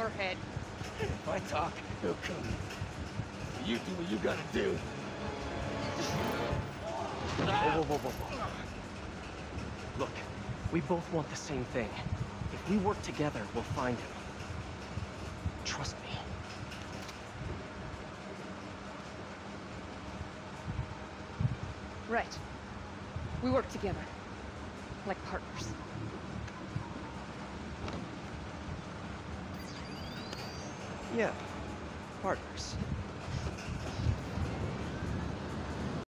hammerhead. If I talk, he'll come. You do what you gotta do. Whoa, whoa, whoa, whoa, whoa. Look, we both want the same thing. If we work together, we'll find him. Trust me. Right. We work together. Like partners. Yeah, partners.